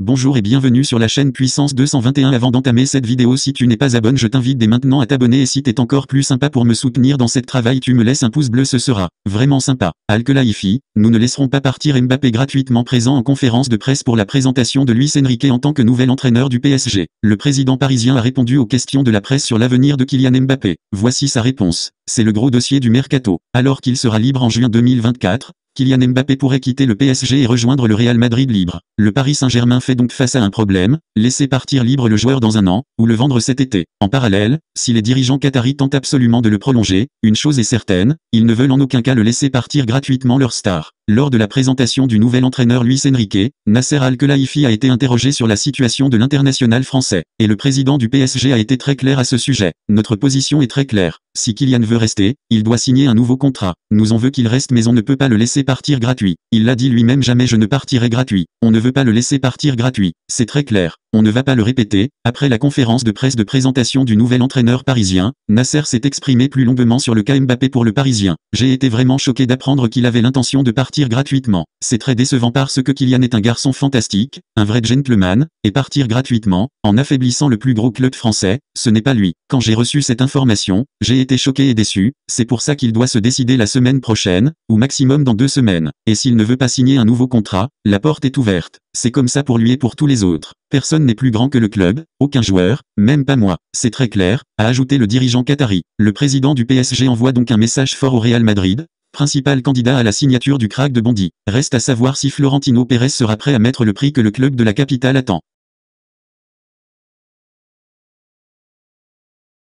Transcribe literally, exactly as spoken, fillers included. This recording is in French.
Bonjour et bienvenue sur la chaîne Puissance deux cent vingt et un. Avant d'entamer cette vidéo, si tu n'es pas abonné, je t'invite dès maintenant à t'abonner, et si t'es encore plus sympa pour me soutenir dans cette travail, tu me laisses un pouce bleu, ce sera vraiment sympa. Al-Khelaifi, nous ne laisserons pas partir Mbappé. Gratuitement présent en conférence de presse pour la présentation de Luis Enrique en tant que nouvel entraîneur du P S G. Le président parisien a répondu aux questions de la presse sur l'avenir de Kylian Mbappé. Voici sa réponse. C'est le gros dossier du mercato. Alors qu'il sera libre en juin deux mille vingt-quatre, Kylian Mbappé pourrait quitter le P S G et rejoindre le Real Madrid libre. Le Paris Saint-Germain fait donc face à un problème: laisser partir libre le joueur dans un an, ou le vendre cet été. En parallèle, si les dirigeants qataris tentent absolument de le prolonger, une chose est certaine, ils ne veulent en aucun cas le laisser partir gratuitement leur star. Lors de la présentation du nouvel entraîneur Luis Enrique, Nasser Al-Khelaifi a été interrogé sur la situation de l'international français, et le président du P S G a été très clair à ce sujet. Notre position est très claire. Si Kylian veut rester, il doit signer un nouveau contrat. Nous on veut qu'il reste, mais on ne peut pas le laisser partir gratuit. Il l'a dit lui-même: jamais je ne partirai gratuit. On ne veut pas le laisser partir gratuit. C'est très clair. On ne va pas le répéter. Après la conférence de presse de présentation du nouvel entraîneur parisien, Nasser s'est exprimé plus longuement sur le cas Mbappé pour le Parisien. J'ai été vraiment choqué d'apprendre qu'il avait l'intention de partir gratuitement. C'est très décevant parce que Kylian est un garçon fantastique, un vrai gentleman, et partir gratuitement, en affaiblissant le plus gros club français, ce n'est pas lui. Quand j'ai reçu cette information, j'ai été choqué et déçu. C'est pour ça qu'il doit se décider la semaine prochaine, ou maximum dans deux semaines. Et s'il ne veut pas signer un nouveau contrat, la porte est ouverte. C'est comme ça pour lui et pour tous les autres. Personne n'est plus grand que le club, aucun joueur, même pas moi. C'est très clair, a ajouté le dirigeant qatari. Le président du P S G envoie donc un message fort au Real Madrid, principal candidat à la signature du crack de Bondy. Reste à savoir si Florentino Pérez sera prêt à mettre le prix que le club de la capitale attend.